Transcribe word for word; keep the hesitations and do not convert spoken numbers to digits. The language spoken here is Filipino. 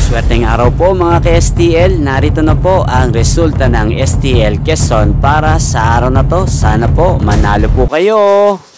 Maswerteng araw po mga ka-S T L. Narito na po ang resulta ng S T L Quezon para sa araw na to. Sana po manalo po kayo.